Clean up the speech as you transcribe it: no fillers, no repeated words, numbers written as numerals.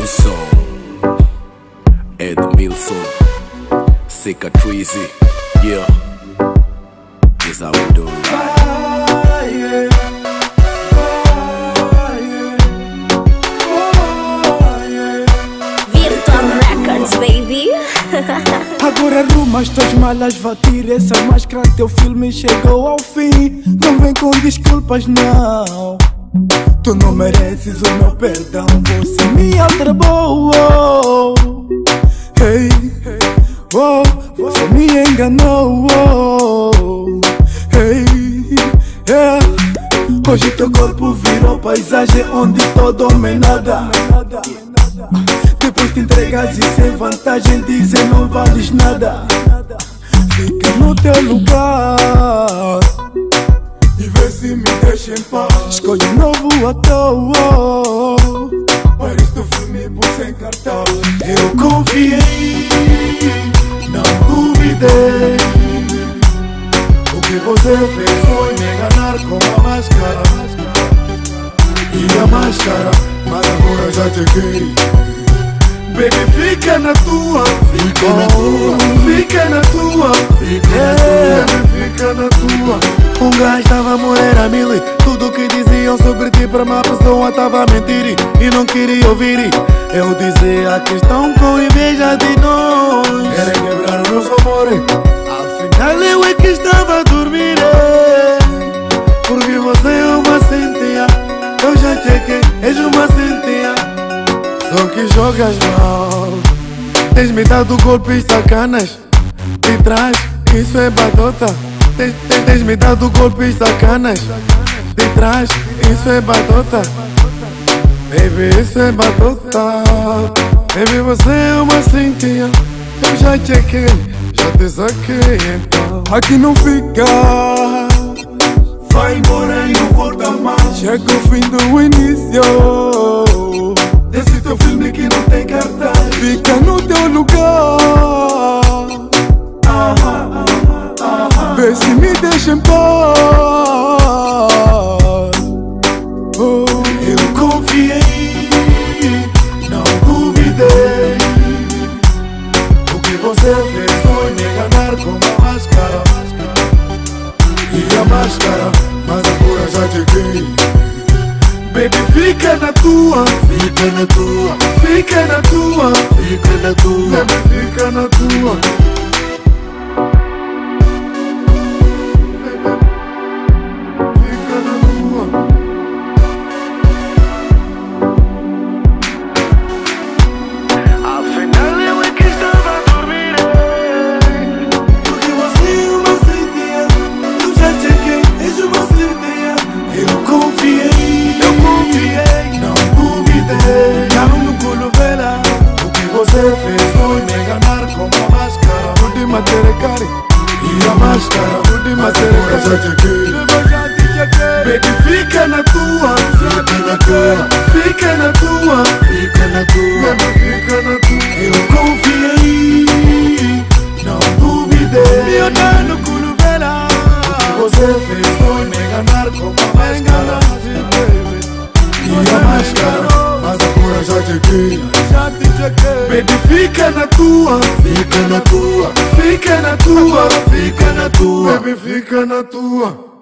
som Edmilson Cicatrice, yeah. This how we do life. Virtual Records, baby. Agora arruma as tuas malas, vá tirar essa máscara, teu filme chegou ao fim. Não vem com desculpas, não. Tu não mereces o meu perdão, você me aldrabou. Hey, oh, você me enganou. Hey, yeah. Hoje teu corpo virou paisagem onde todo homem nada. Depois te entregas e sem vantagem dizem não vales nada. Fica no teu lugar e vê se me deixa em paz. Escolhe um novo ator para este filme pus em cartaz. Eu confiei, não duvidei. O que você fez foi me enganar com a máscara. E a máscara, mas agora já cheguei. Baby, fica na tua, fica na tua, fica na tua, fica na tua. Um gajo estava a morrer a mil. Tudo que diziam sobre ti para uma pessoa estava a mentir e não queria ouvir. Eu dizia a questão com inveja de nós. Querem quebrar o nosso amor. Afinal eu é que estava a dormir. Porque você é uma sentinha. Eu já chequei, és uma sentinha. Só que jogas mal. Tens me dado golpes sacanas de trás, isso é batota. Tens me dado golpes sacanas de trás, isso é batota. Baby, isso é batota. Baby, você é uma sentinha. Eu já chequei, já te saquei então. Aqui não fica, vai embora e não volta mais. Chega o fim do início desse teu filme que não tem cartaz. Fica no teu lugar, vê se me deixa em paz. Eu confiei, não duvidei. O que você fez foi me enganar com a máscara. E a máscara, mas agora já cheguei. Baby, fica na tua, fica na tua, fica na tua, fica na tua, baby, fica na tua. Você fez foi me enganar com a máscara. Tudo de matéria cara e a máscara. Tudo de matéria já cheguei. Baby, fica na tua, fica na tua, fica na tua, fica na tua, baby, fica na tua. Eu confiei, não duvidei. Eu dando culo vela. O que você fez foi me enganar com a máscara. E a máscara, mas agora já cheguei. Baby, fica na tua, fica na tua, fica na tua, fica na tua, baby, fica na tua.